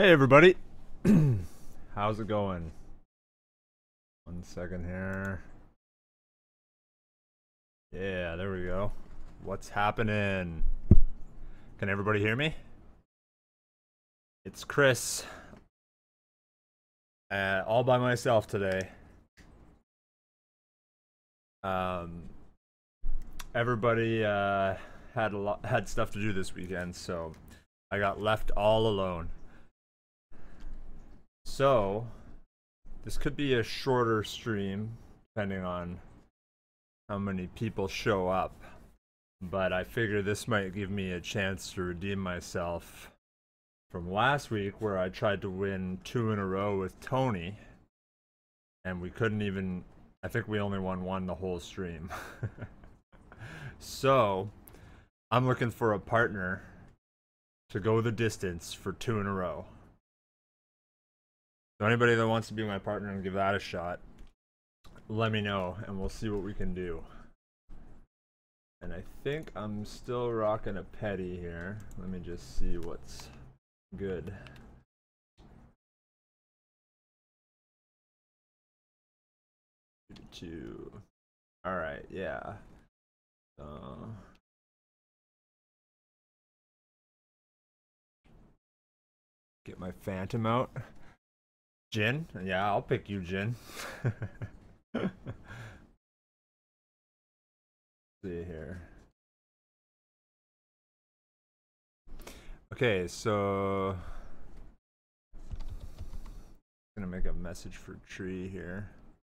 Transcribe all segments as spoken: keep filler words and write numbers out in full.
Hey everybody, how's it going? One second here. Yeah, there we go. What's happening? Can everybody hear me? It's Chris. Uh, all by myself today. Um, everybody uh, had a lot, had stuff to do this weekend, so I got left all alone. So, this could be a shorter stream, depending on how many people show up. But I figure this might give me a chance to redeem myself from last week, where I tried to win two in a row with Tony. And we couldn't even, I think we only won one the whole stream. So, I'm looking for a partner to go the distance for two in a row. So anybody that wants to be my partner and give that a shot, let me know and we'll see what we can do. And I think I'm still rocking a petty here. Let me just see what's good. Two. All right, yeah. Uh, get my Phantom out. Jin? Yeah, I'll pick you, Jin. See here. Okay, so I'm gonna make a message for Tree here.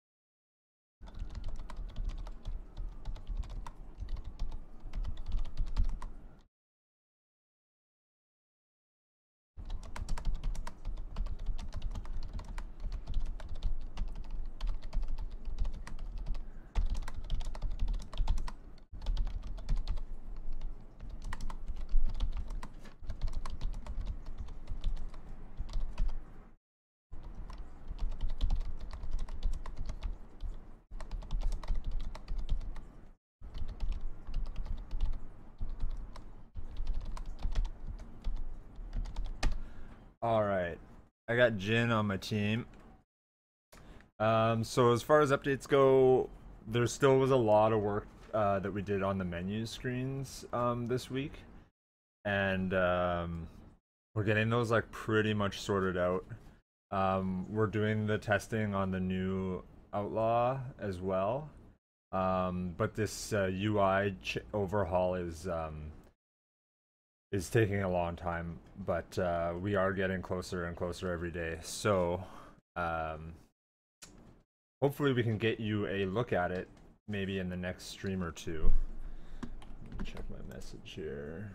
Alright, I got Jin on my team. Um, so as far as updates go, there still was a lot of work uh, that we did on the menu screens um, this week. And um, we're getting those like pretty much sorted out. Um, we're doing the testing on the new Outlaw as well. Um, but this uh, U I ch overhaul is... Um, is taking a long time, but uh, we are getting closer and closer every day. So um, hopefully we can get you a look at it maybe in the next stream or two. Let me check my message here.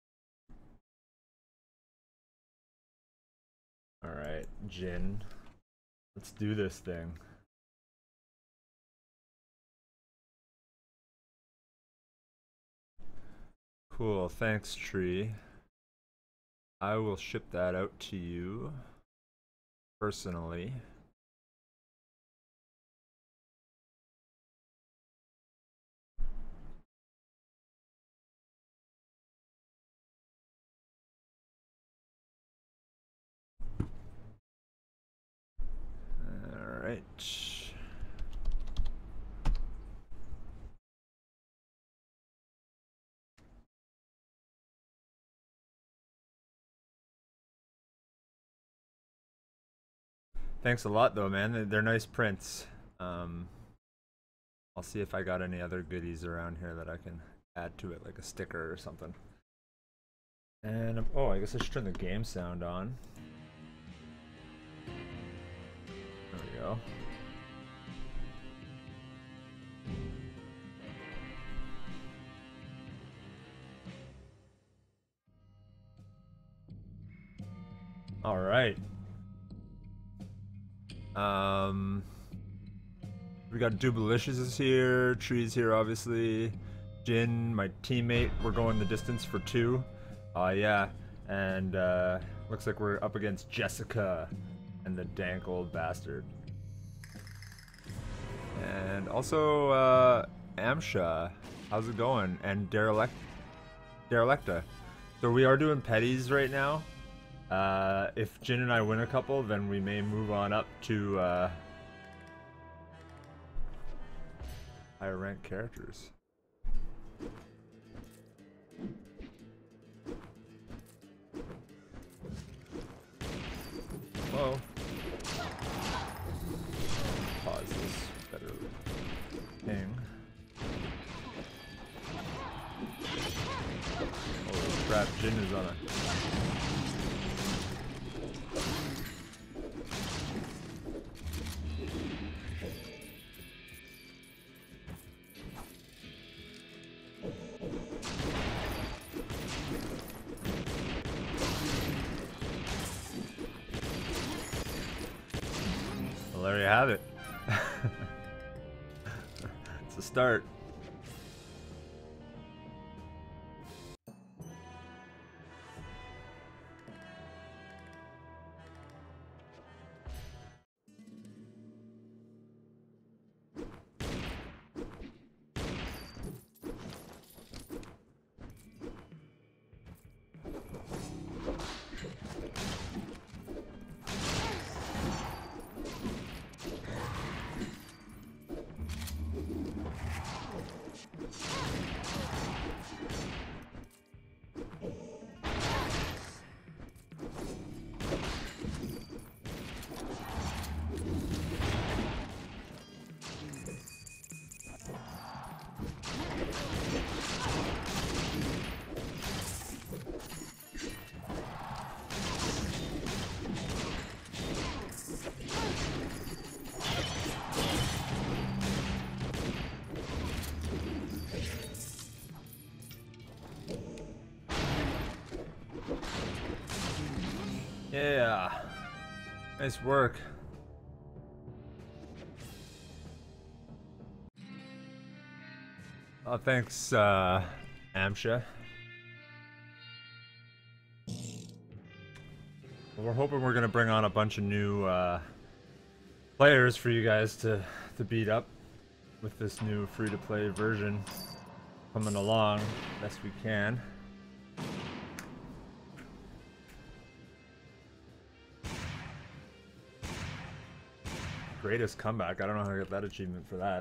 All right, Jin, let's do this thing. Cool, thanks Tree. I will ship that out to you personally. All right. Thanks a lot though, man. They're nice prints. Um, I'll see if I got any other goodies around here that I can add to it, like a sticker or something. And, um, oh, I guess I should turn the game sound on. There we go. All right. Um, we got Dubalicious is here, Tree's here obviously, Jin, my teammate, we're going the distance for two. Uh, yeah, and uh, looks like we're up against Jessica and the dank old bastard. And also, uh, Amsha, how's it going? And Derelict Derelicta. So we are doing petties right now. Uh, if Jin and I win a couple, then we may move on up to uh, higher ranked characters. Whoa. Pause this. Better ping. Holy crap, Jin is on a... Well, there you have it. It's a start. Yeah, nice work. Oh, thanks, uh, Amsha. Well, we're hoping we're gonna bring on a bunch of new uh, players for you guys to to beat up with this new free-to-play version coming along best we can. Greatest comeback. I don't know how I got that achievement for that.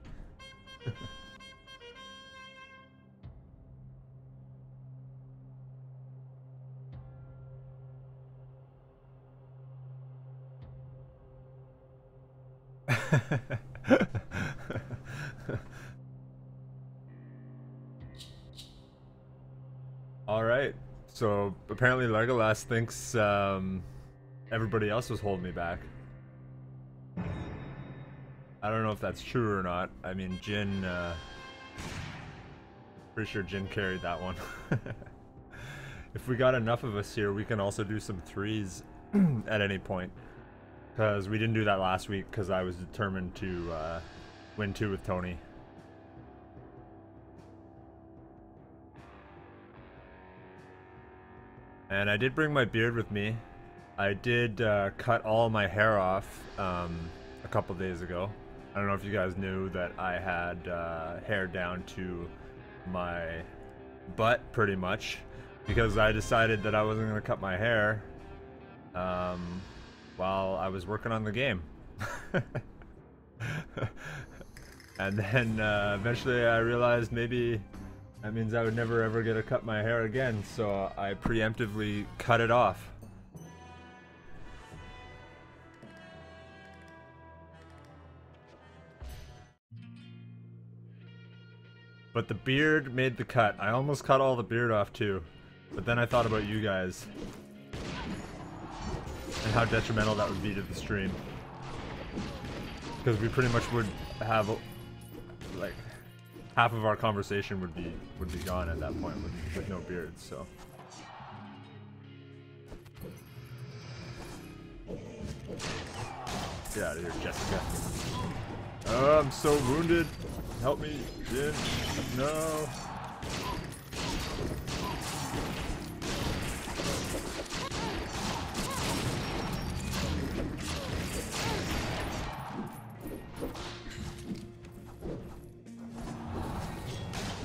All right. So apparently Legolas thinks um, everybody else was holding me back. I don't know if that's true or not. I mean, Jin, uh, pretty sure Jin carried that one. If we got enough of us here, we can also do some threes at any point. Because we didn't do that last week because I was determined to uh, win two with Tony. And I did bring my beard with me. I did uh, cut all my hair off um, a couple days ago. I don't know if you guys knew that I had uh, hair down to my butt pretty much because I decided that I wasn't going to cut my hair um, while I was working on the game. And then uh, eventually I realized maybe that means I would never ever get to cut my hair again, so I preemptively cut it off. But the beard made the cut. I almost cut all the beard off too. But then I thought about you guys. And how detrimental that would be to the stream. Because we pretty much would have, like, half of our conversation would be would be gone at that point with, with no beards, so. Get out of here, Jessica. Oh, I'm so wounded. Help me, Jin. No.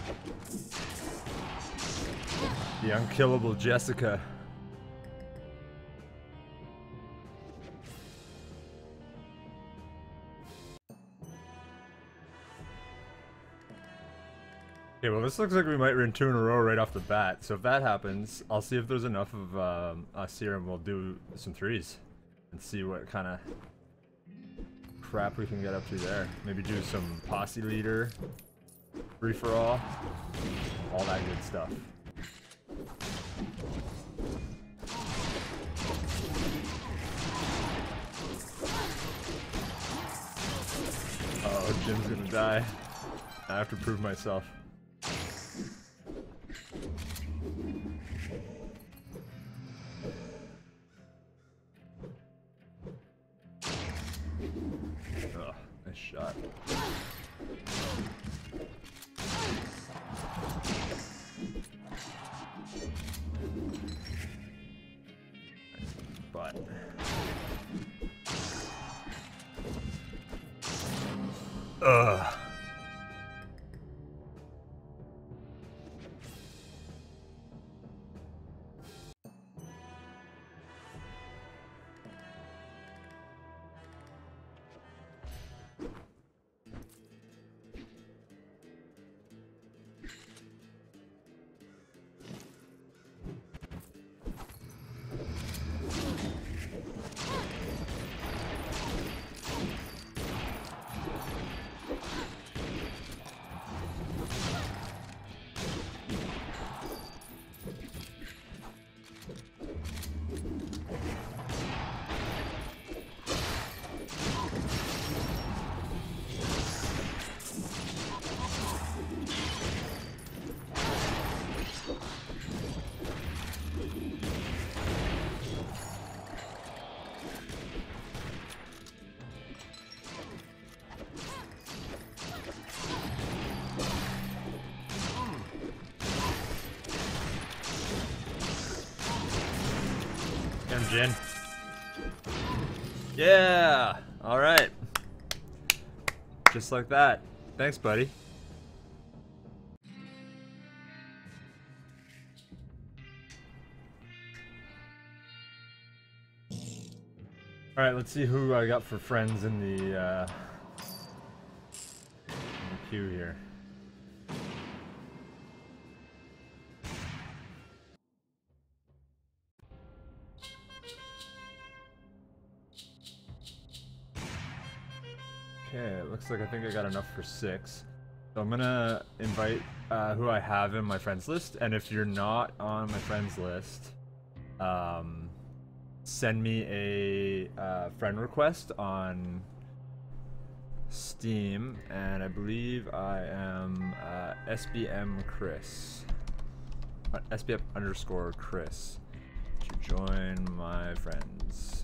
The unkillable Jessica. Okay, well this looks like we might win two in a row right off the bat. So if that happens, I'll see if there's enough of um, us here and we'll do some threes. And see what kind of crap we can get up to there. Maybe do some posse leader, free for all, all that good stuff. Oh, Jim's gonna die. I have to prove myself. Oh, nice shot. But ugh. Jin. Yeah! Alright. Just like that. Thanks, buddy. Alright, let's see who I got for friends in the, uh, in the queue here. Okay, it looks like I think I got enough for six. So I'm gonna invite uh, who I have in my friends list, and if you're not on my friends list, um, send me a uh, friend request on Steam, and I believe I am uh, S B M Chris. Uh, S B M underscore Chris to join my friends.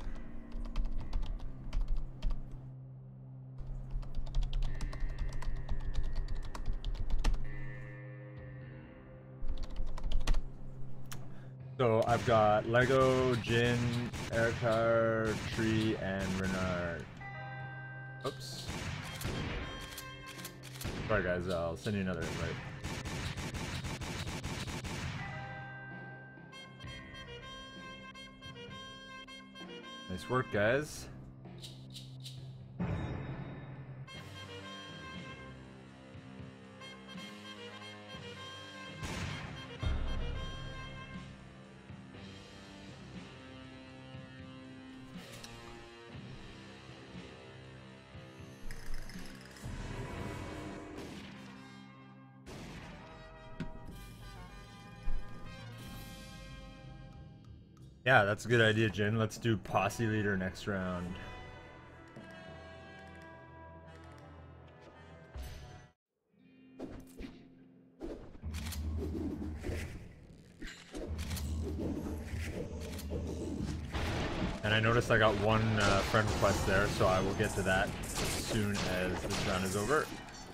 So I've got Lego, Jin, Erikar, Tree, and Renard. Oops. Sorry guys, I'll send you another invite. Nice work, guys. Yeah, that's a good idea, Jin. Let's do posse leader next round. And I noticed I got one uh, friend request there, so I will get to that as soon as this round is over.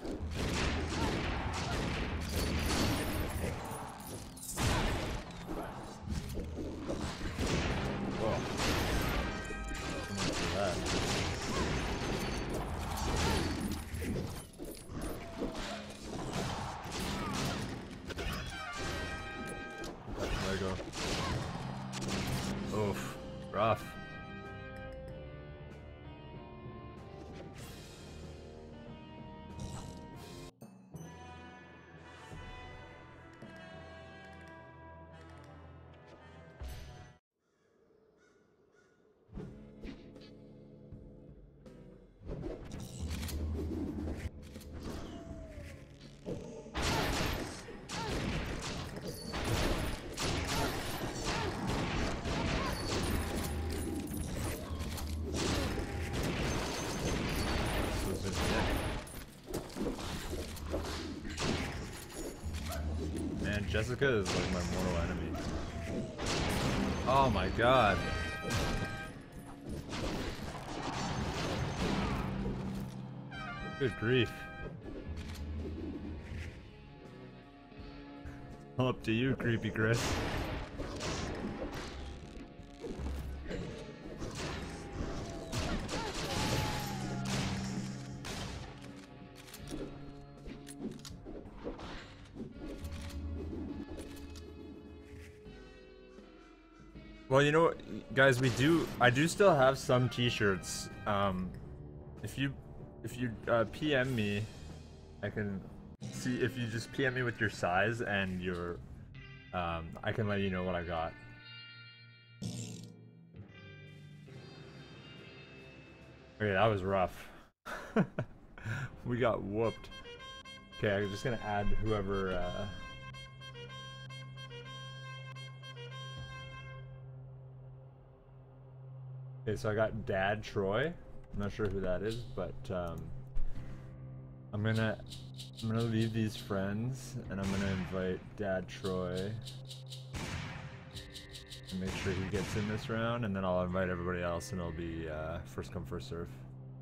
Oof, rough. Jessica is like my mortal enemy. Oh my god. Good grief. Up to you, creepy Chris. Well, you know what, guys, we do. I do still have some T-shirts. Um, if you, if you uh, P M me, I can see if you just P M me with your size and your. Um, I can let you know what I got. Okay, that was rough. We got whooped. Okay, I'm just gonna add whoever. Uh, Okay, so I got Dad Troy. I'm not sure who that is, but um, I'm gonna I'm gonna leave these friends, and I'm gonna invite Dad Troy and make sure he gets in this round, and then I'll invite everybody else, and it'll be uh, first come first serve.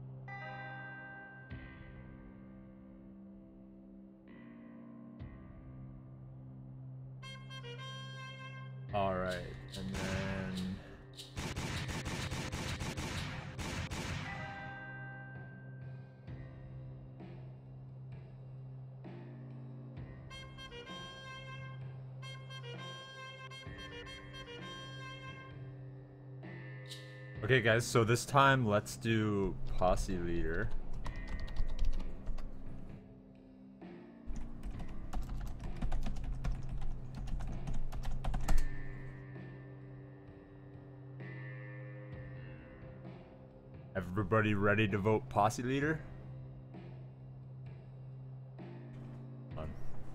All right, and then. Okay guys, so this time let's do posse leader. Everybody ready to vote posse leader? Fun.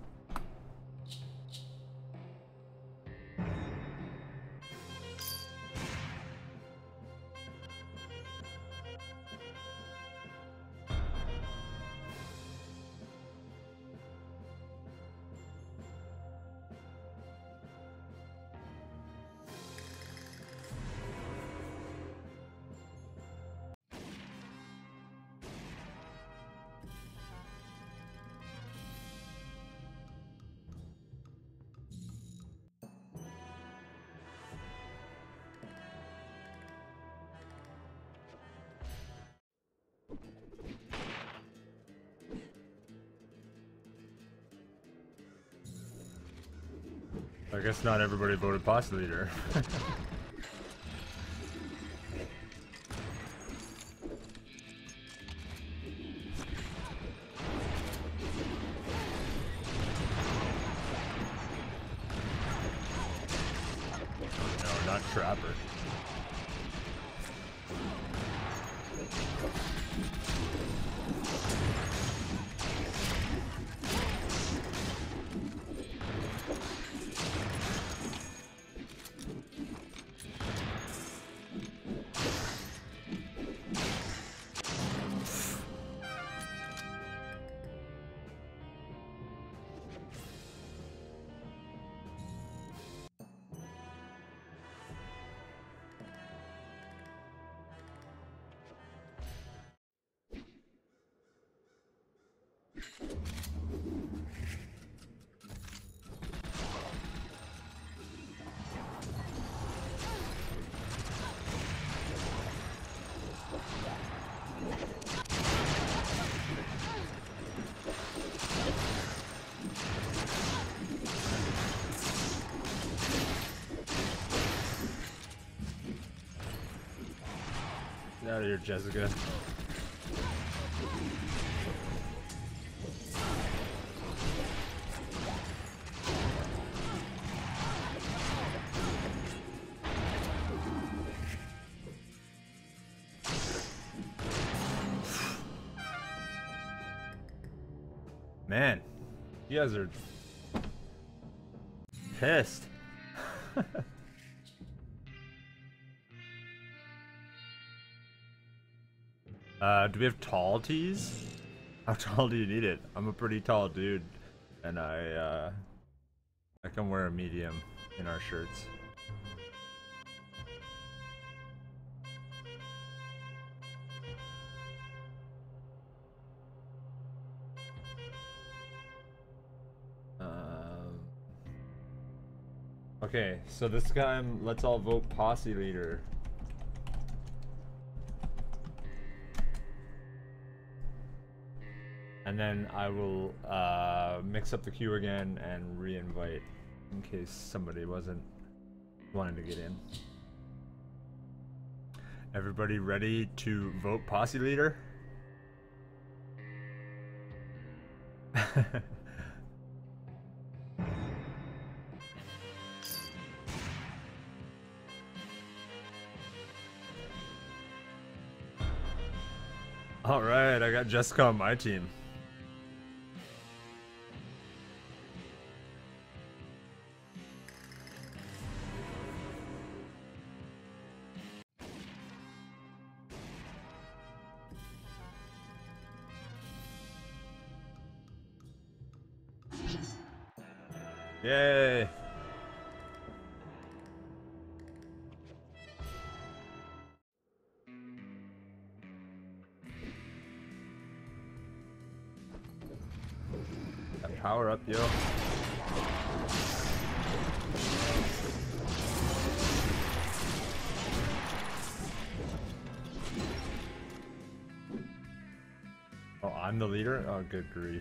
I guess not everybody voted posse leader. No, not Trapper. Get out of here, Jessica. Man, you guys are pissed. uh, do we have tall tees? How tall do you need it? I'm a pretty tall dude, and I, uh, I can wear a medium in our shirts. Um, okay, so this time, let's all vote posse leader. And then I will uh, mix up the queue again and re-invite in case somebody wasn't wanting to get in. Everybody ready to vote posse leader? Alright, I got Jessica on my team. Yay! Got power up, yo. Oh, I'm the leader? Oh, good grief.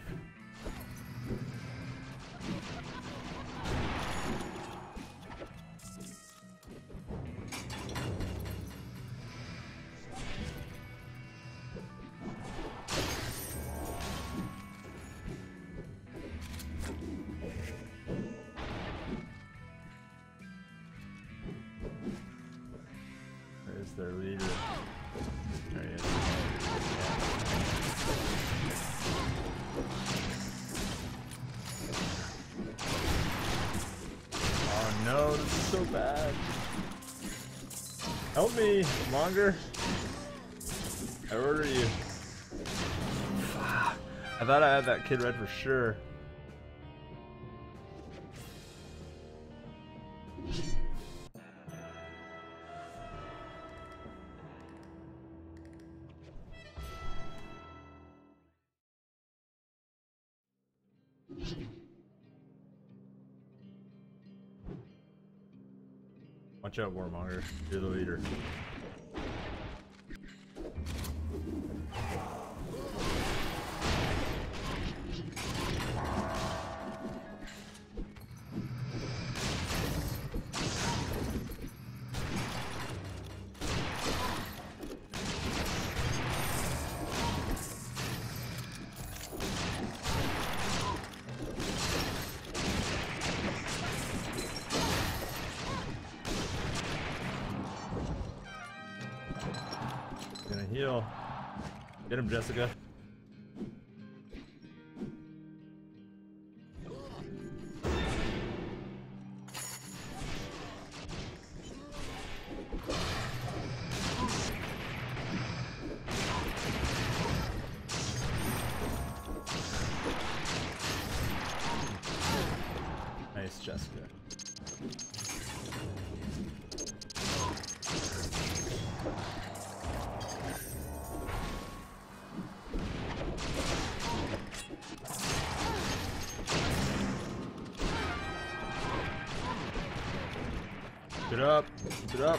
Where's their leader? There he is. Oh no, this is so bad. Help me, Monger. I order you. I thought I had that kid red for sure. Watch out, Warmonger. You're the leader. Gonna heal. Get him, Jessica. Nice, Jessica. Keep it up, keep it up.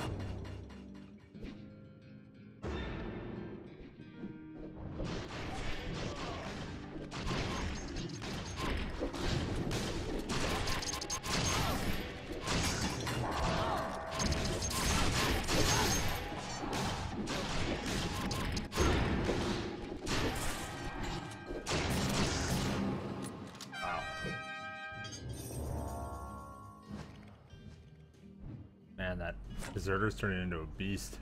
Man, that deserter's turning into a beast.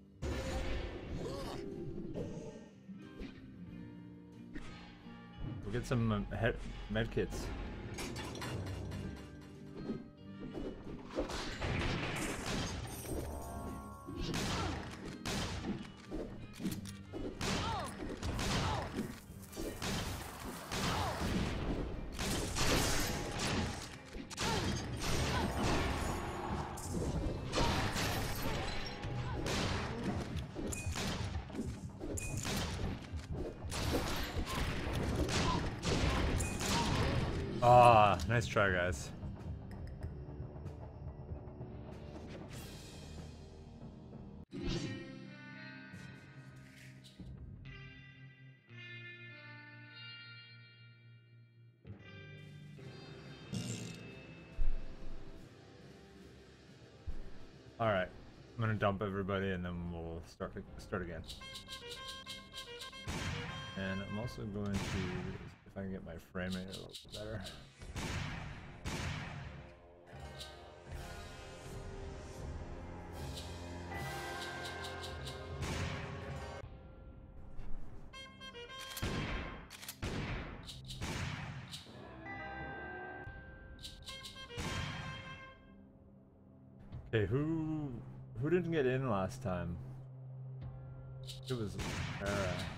We'll get some um, med kits. Ah, nice try, guys. All right, I'm gonna dump everybody and then we'll start start again. And I'm also going to, if I can get my frame rate a little bit better. Okay, who who didn't get in last time? It was Sarah.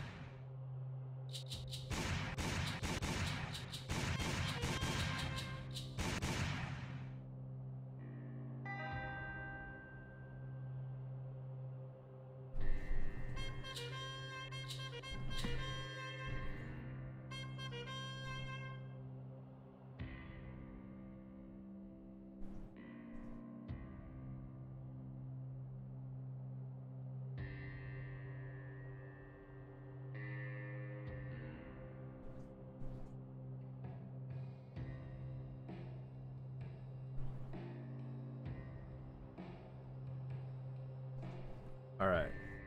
All right.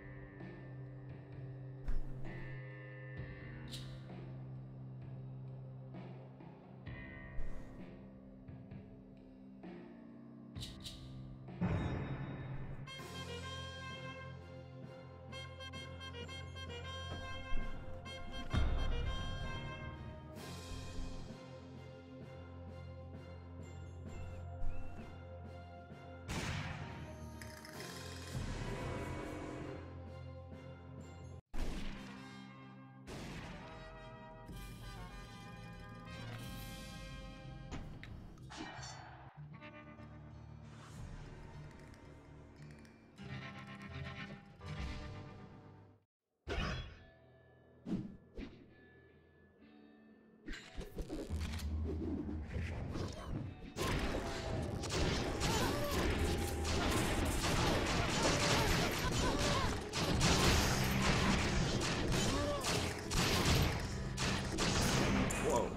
Whoa.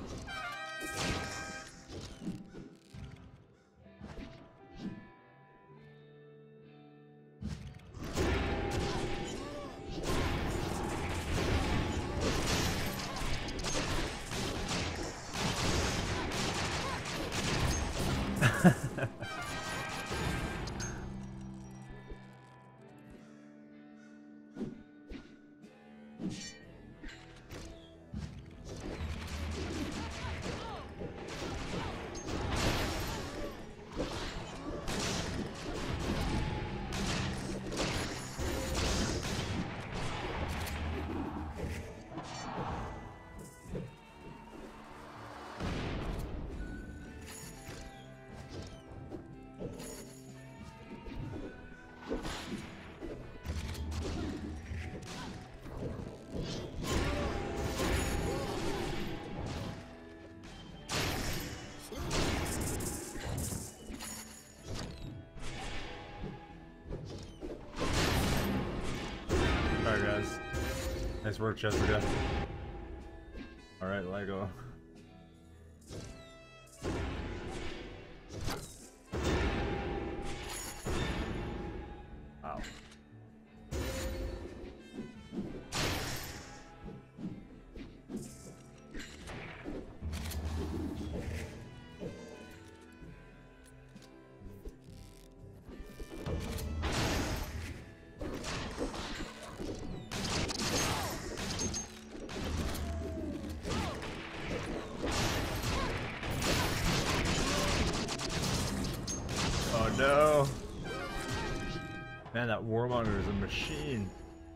Alright guys, nice work Jessica. Alright, Lego. Wow. Oh no! Man, that warmonger is a machine.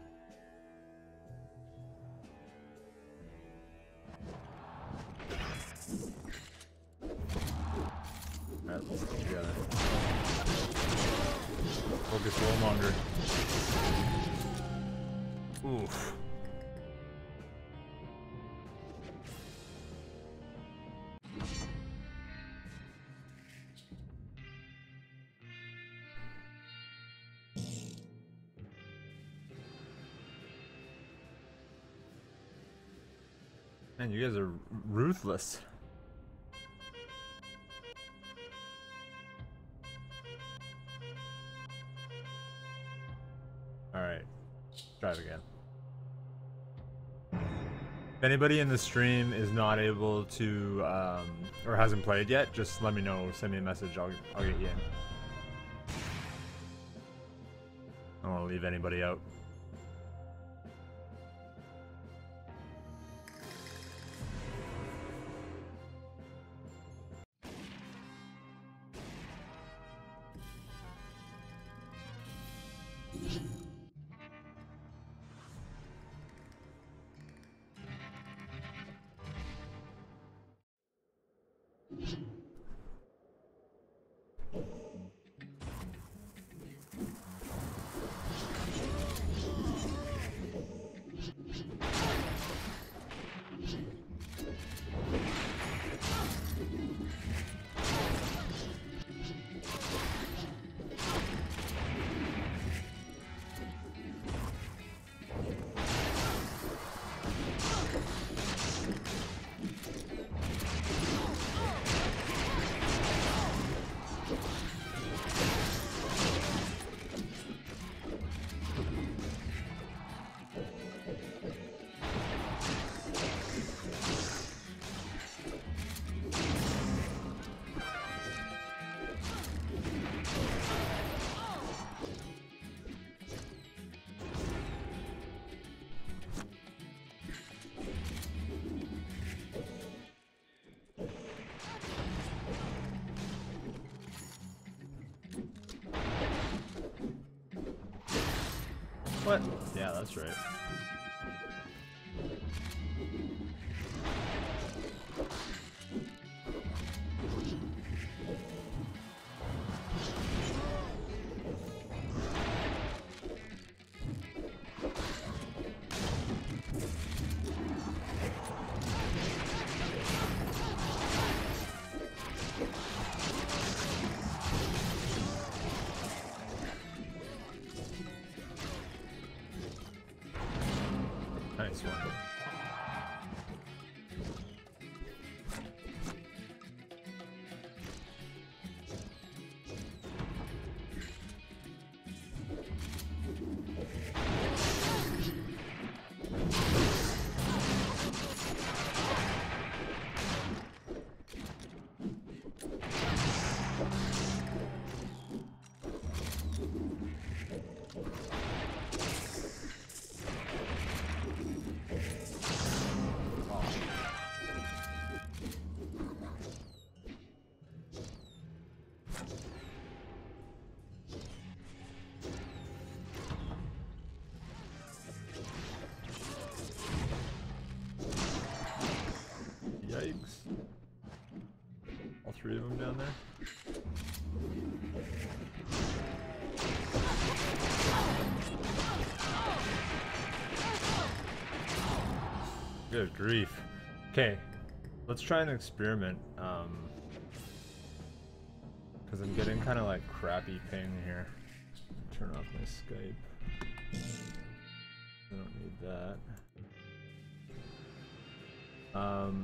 Alright, let's get together. Focus warmonger. Oof. Man, you guys are ruthless. Alright, try it again. If anybody in the stream is not able to, um, or hasn't played yet, just let me know, send me a message, I'll, I'll get you in. I don't want to leave anybody out. What? Yeah, that's right. Nice one. Yikes. All three of them down there? Good grief. Okay, let's try an experiment. Um, because I'm getting kind of like crappy ping here. Turn off my Skype. I don't need that. Um,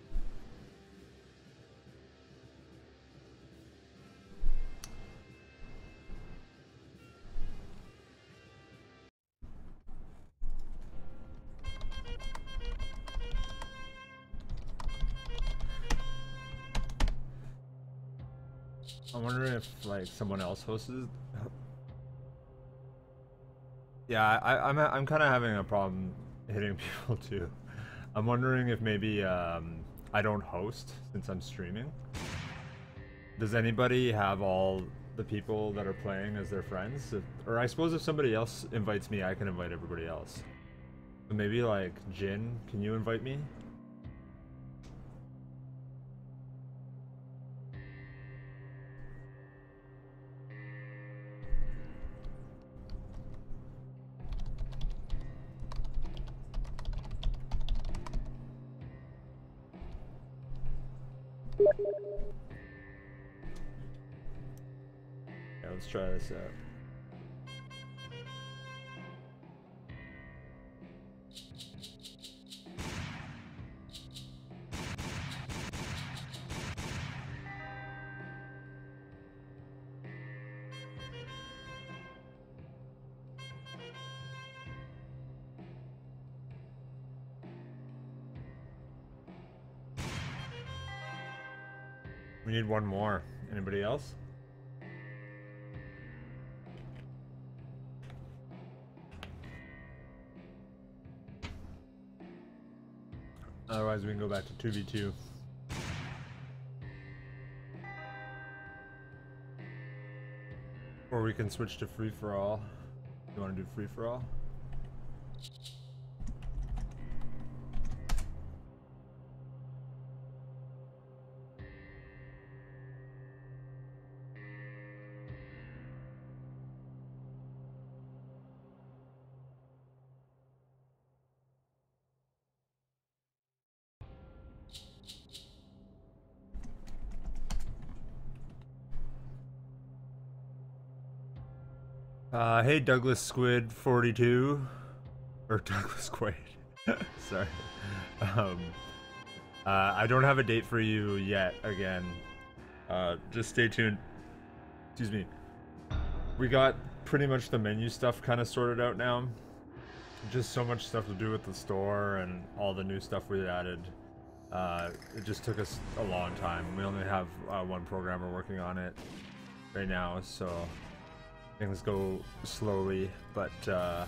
I'm wondering if like someone else hosts it. Yeah, I, I'm I'm kind of having a problem hitting people too. I'm wondering if maybe um, I don't host since I'm streaming. Does anybody have all the people that are playing as their friends? If, or I suppose if somebody else invites me, I can invite everybody else. So maybe like Jin, can you invite me? Yeah, let's try this out. We need one more. Anybody else? Otherwise, we can go back to two v two. Or we can switch to free for all. You want to do free for all? Uh, hey Douglas Squid forty-two, or Douglas Quaid. Sorry. Um, uh, I don't have a date for you yet. Again, uh, just stay tuned. Excuse me. We got pretty much the menu stuff kind of sorted out now. Just so much stuff to do with the store and all the new stuff we added. Uh, it just took us a long time. We only have uh, one programmer working on it right now, so things go slowly, but uh,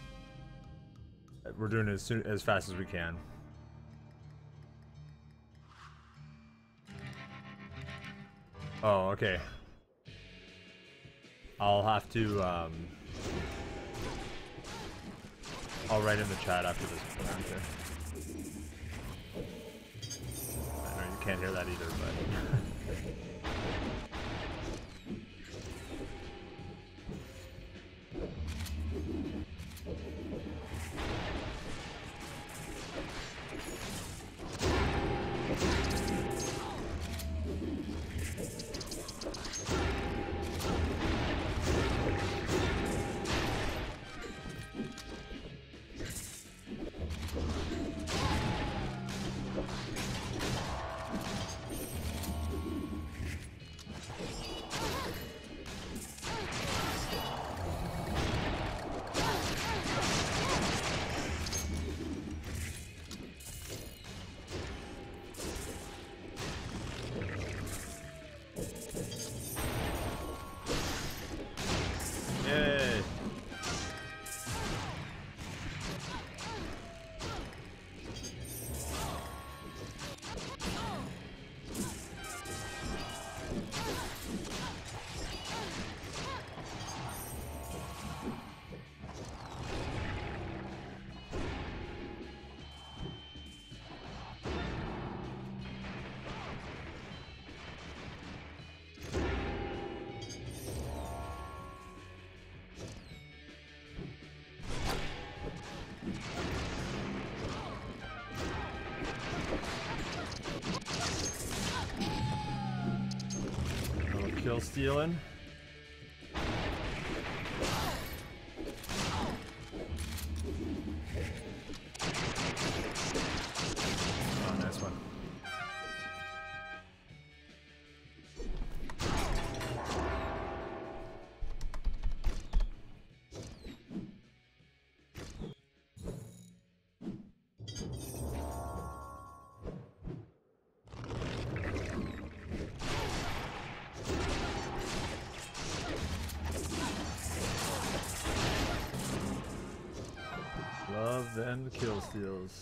we're doing it as soon as fast as we can. Oh, okay. I'll have to. Um, I'll write in the chat after this. Okay. I know you can't hear that either, but. Kill stealing. Oh, nice one. Love them kill steals.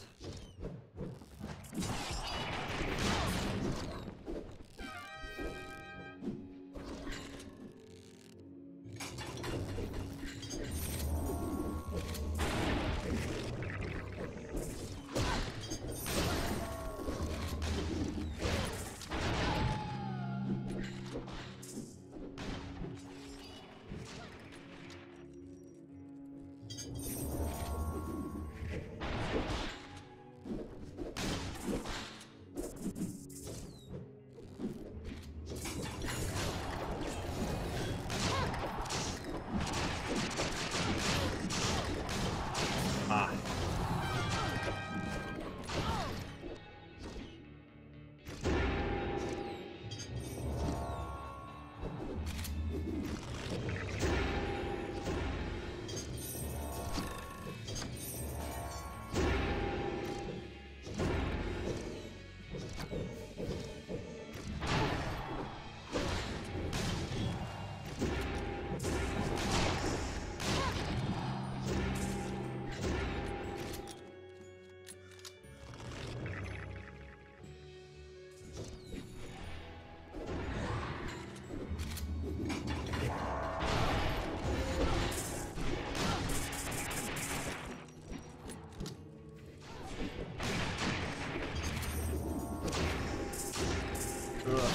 Ugh.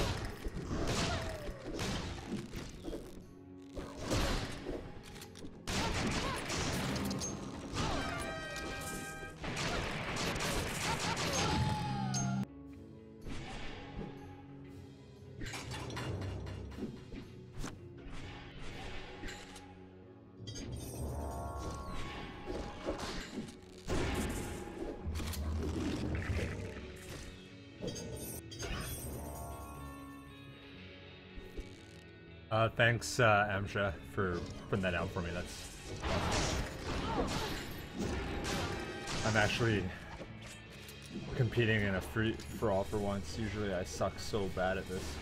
Uh, thanks, uh, Amsha, for putting that out for me. That's awesome. I'm actually competing in a free for all for once. Usually I suck so bad at this.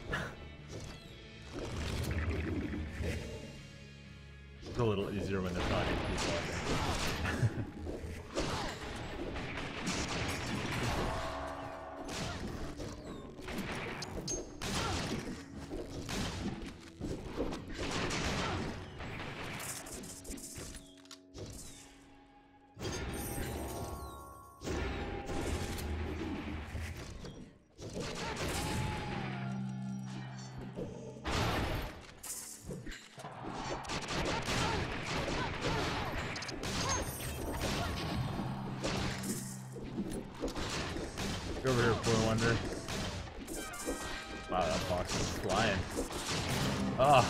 It's a little easier when there's not eight people, I think. Over here, poor wonder. Wow, that box is flying. Ah.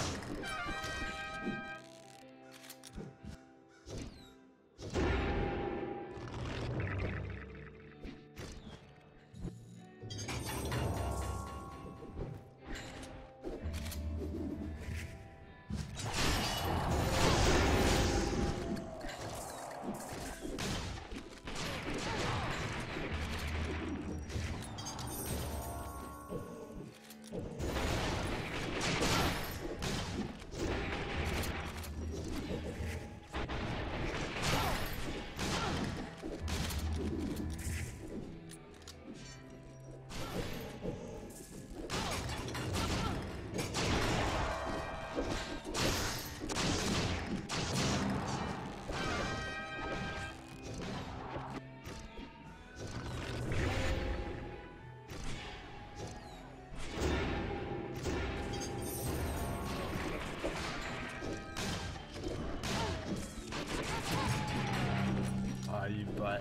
You butt.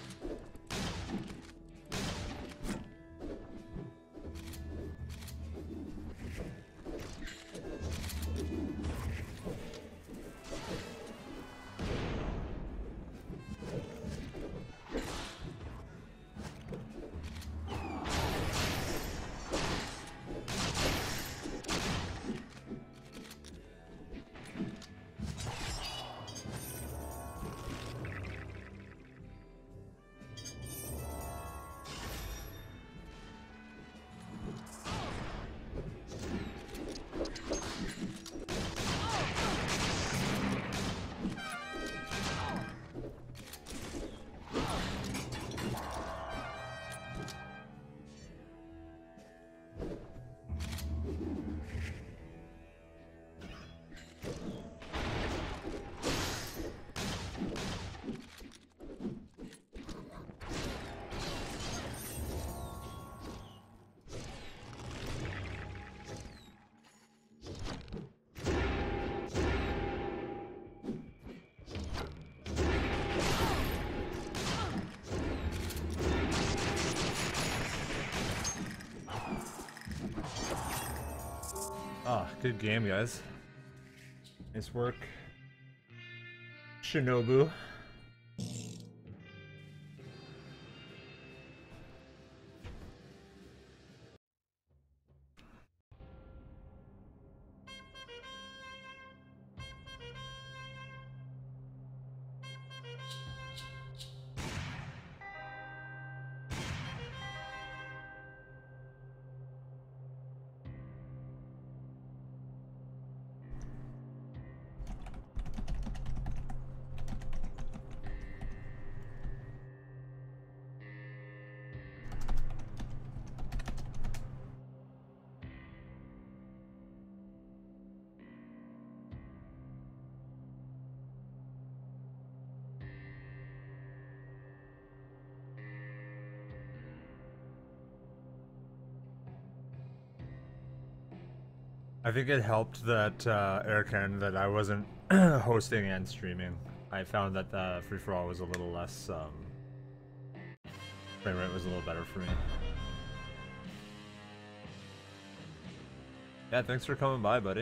Ah, good game, guys. Nice work. Shinobu. I think it helped that uh, Air Canada that I wasn't hosting and streaming. I found that the free for all was a little less. Um, frame rate was a little better for me. Yeah, thanks for coming by, buddy.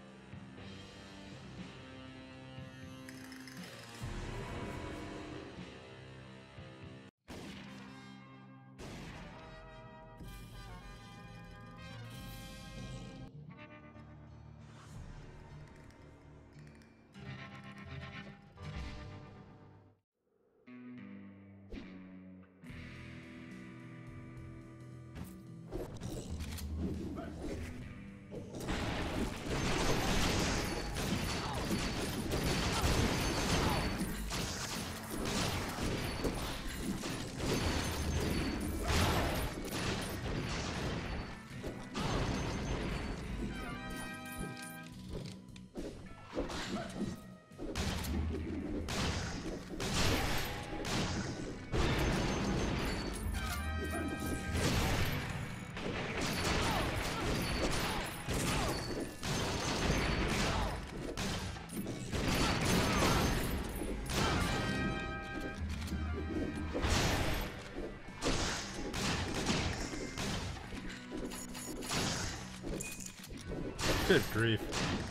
Good grief.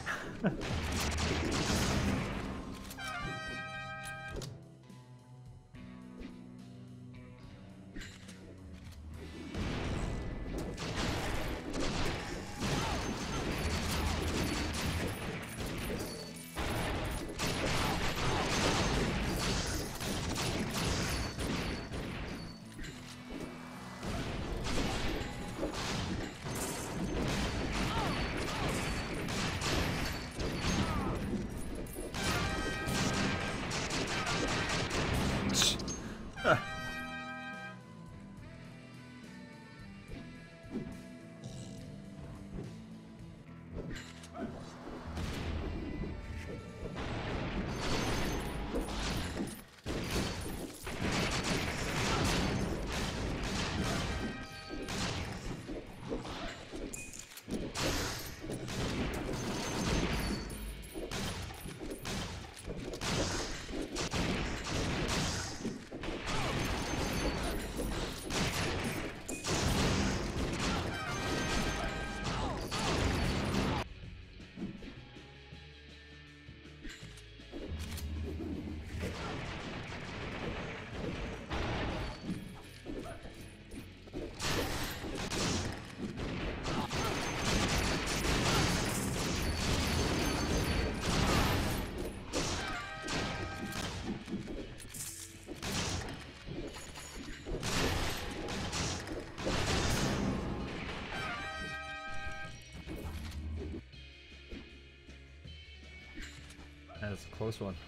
That's a close one.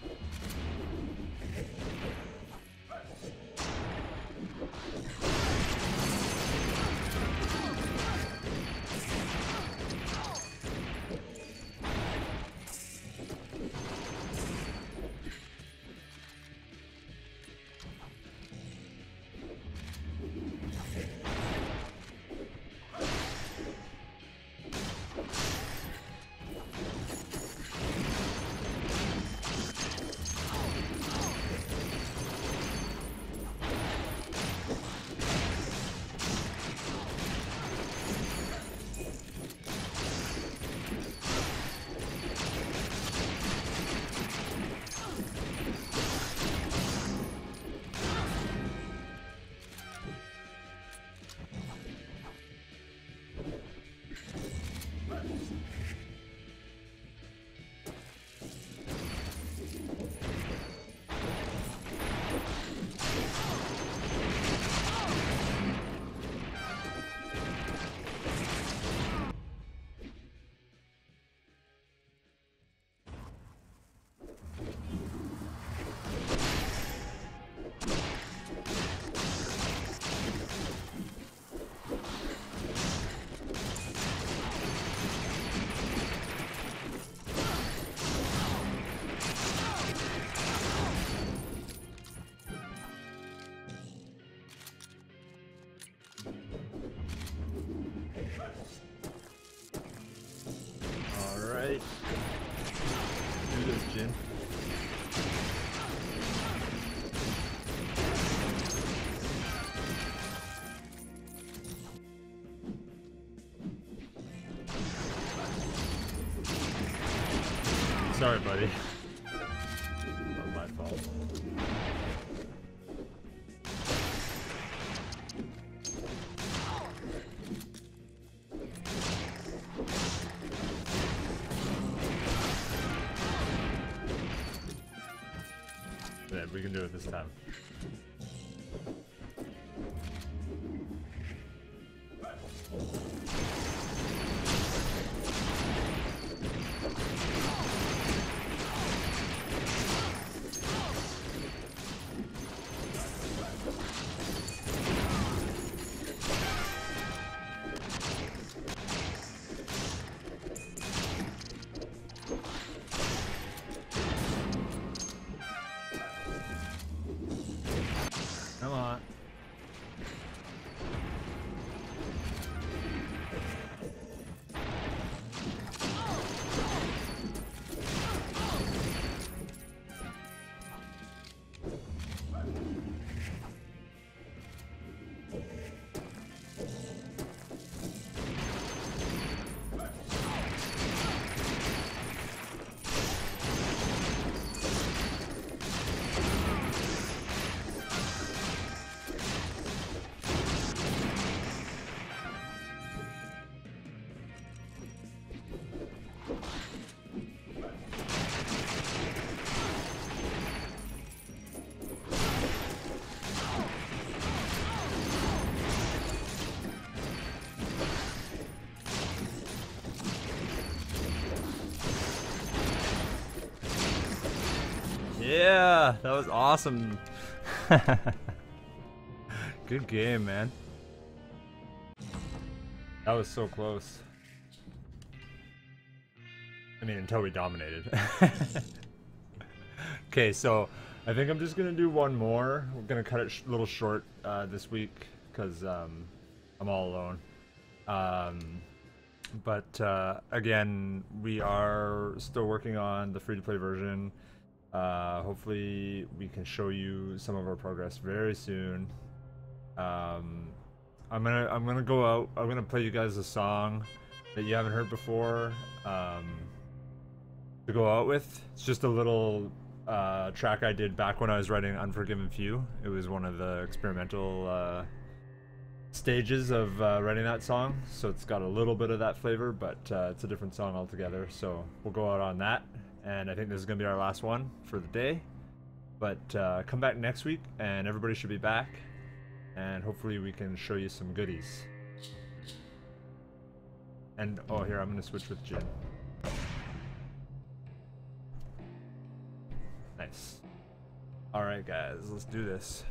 fight. Do this, Jin. Sorry, buddy. Not my fault. Yeah, we can do it this time. Come on. Yeah, that was awesome. Good game, man. That was so close. I mean, until we dominated. Okay, so I think I'm just gonna do one more. We're gonna cut it sh a little short uh, this week because um, I'm all alone. Um, but uh, again, we are still working on the free-to-play version. Uh, hopefully we can show you some of our progress very soon. Um, I'm gonna I'm gonna go out. I'm gonna play you guys a song that you haven't heard before um, to go out with. It's just a little uh, track I did back when I was writing Unforgiven Few. It was one of the experimental uh, stages of uh, writing that song, so it's got a little bit of that flavor, but uh, it's a different song altogether. So we'll go out on that. And I think this is going to be our last one for the day. But uh, come back next week, and everybody should be back. And hopefully we can show you some goodies. And, oh, here, I'm going to switch with Jin. Nice. Alright, guys, let's do this.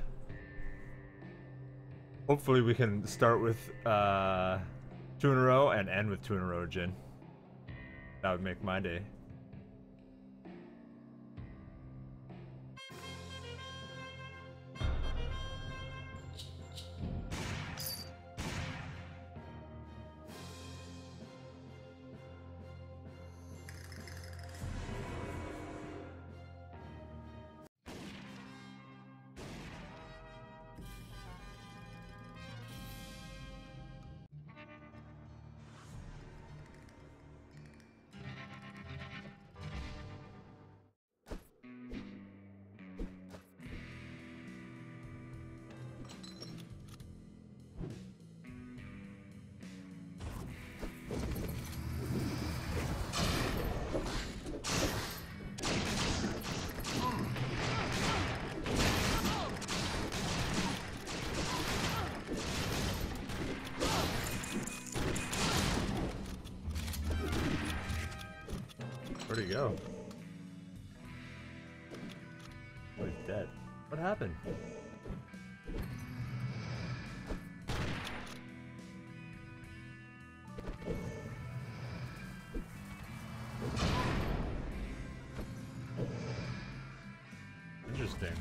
Hopefully we can start with uh, two in a row and end with two in a row, Jin. That would make my day. Where'd he go? Oh, he's dead. What happened? Interesting.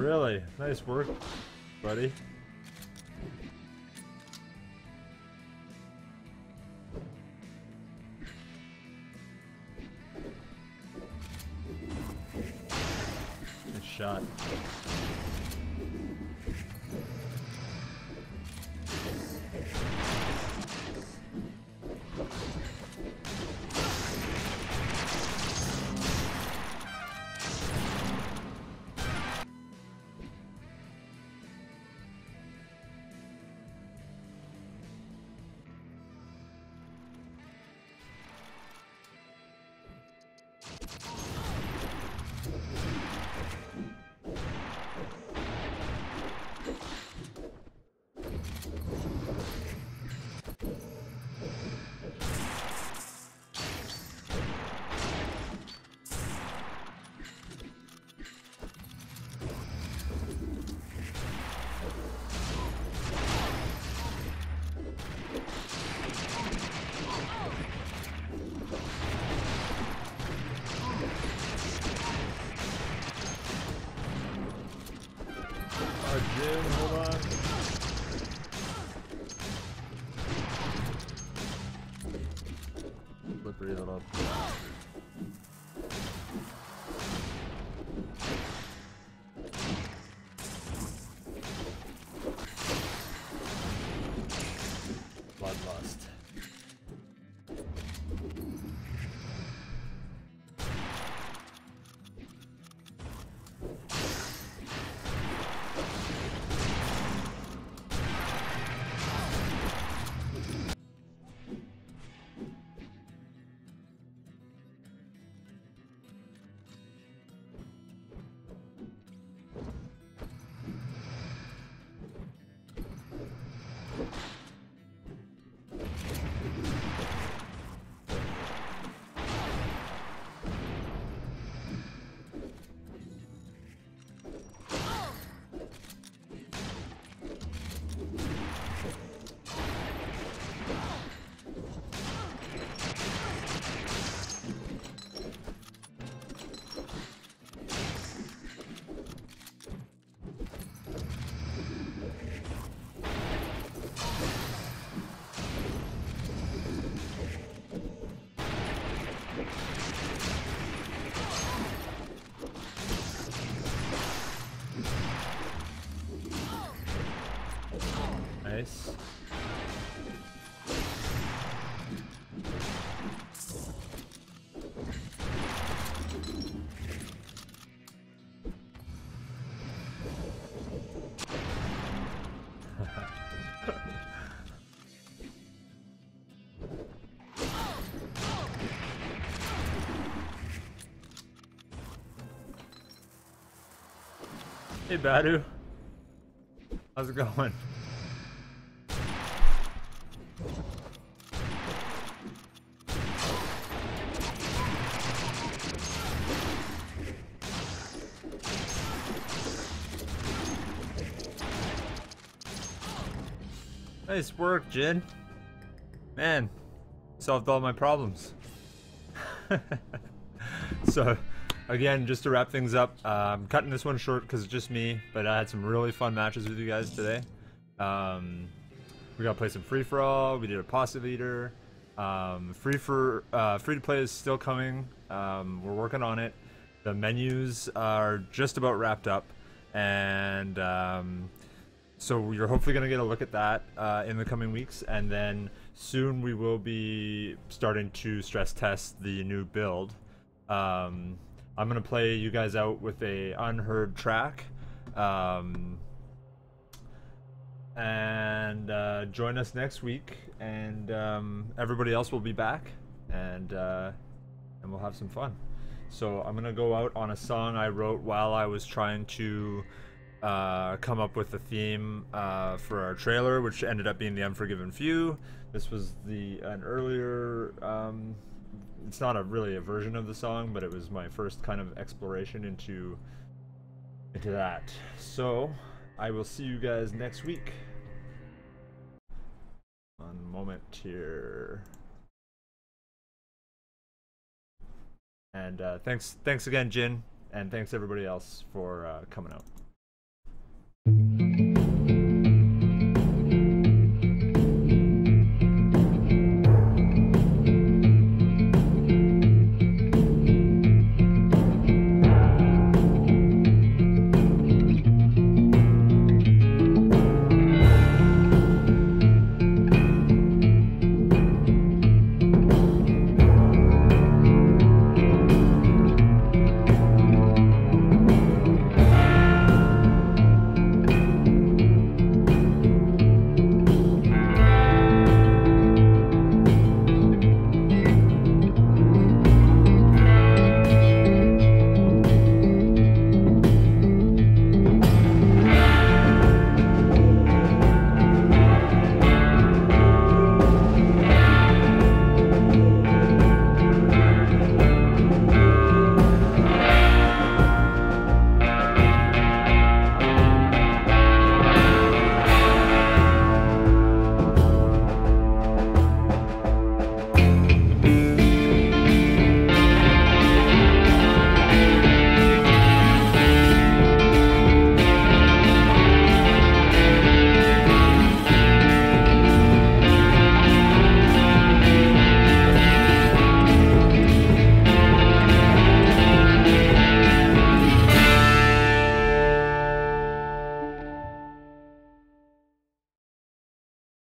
Really? Nice work, buddy. Good shot. Jim, hold on. Slippery little. Bloodlust. Nice. Hey Badu, how's it going? Nice work, Jin. Man, solved all my problems. So, again, just to wrap things up, uh, I'm cutting this one short because it's just me, but I had some really fun matches with you guys today. Um, we got to play some free-for-all, we did a pasta leader. Um, free for uh, free to play is still coming. Um, we're working on it. The menus are just about wrapped up, and um, so you're hopefully going to get a look at that uh, in the coming weeks, and then soon we will be starting to stress test the new build. Um, I'm going to play you guys out with a unheard track, um, and uh, join us next week, and um, everybody else will be back, and, uh, and we'll have some fun. So I'm going to go out on a song I wrote while I was trying to Uh, come up with a theme uh, for our trailer, which ended up being The Unforgiven Few. This was the an earlier, um, it's not a really a version of the song, but it was my first kind of exploration into into that. So I will see you guys next week. One moment here. And uh, thanks, thanks again, Jin, and thanks everybody else for uh, coming out.